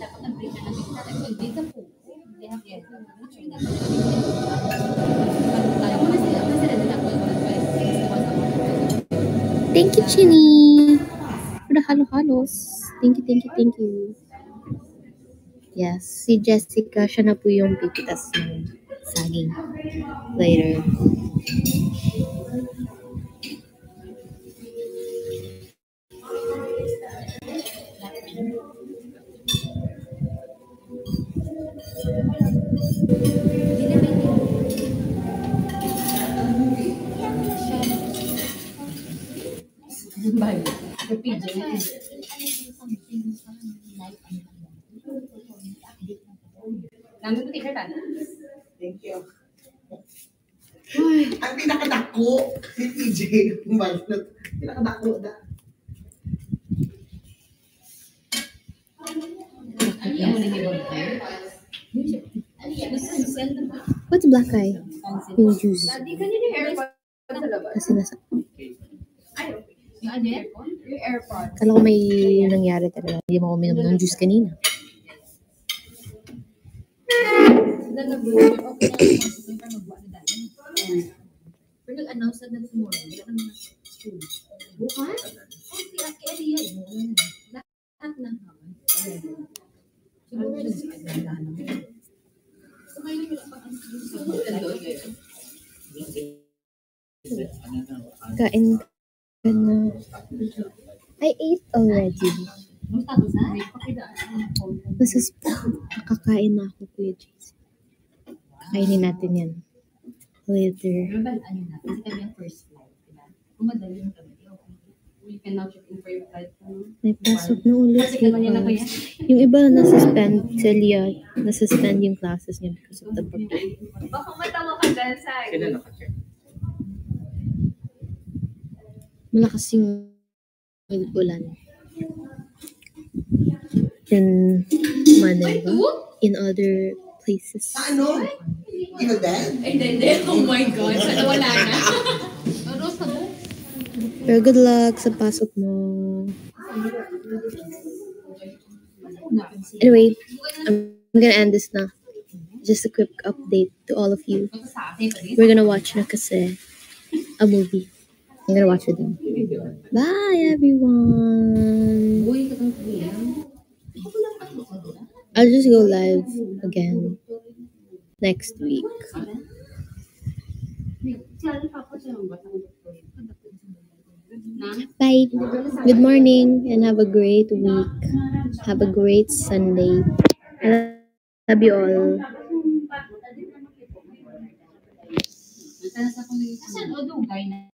Thank you, Chini, for the halo-halos. Thank you, thank you, thank you. Yes, si Jessica, siya na po yung pipitas ng saging later. Thank you. Ang pinakadako si TJ. Pinakadako na. What's black eye? Yung juice. Kasi nasa... Kala ko may nangyari talaga. Hindi mo uminom ng juice kanina. Kain ka na. I ate already. Nakakain na ako, Kuya JC. Kainin natin yan. Later. May pasok na ulit. Yung iba nasuspend. Celia, nasuspend yung classes niya because of the birthday. Baka matawa ka dahil sa akin. Malakas yung ulan. In Manila. In other places. Ano? Ikaw din? Hindi. Oh my God. Sana wala na. Pero good luck sa pasok mo. Anyway, I'm gonna end this na. Just a quick update to all of you. We're gonna watch na kasi a movie. I'm gonna watch with them. Bye, everyone. I'll just go live again next week. Bye. Good morning and have a great week. Have a great Sunday. I love you all.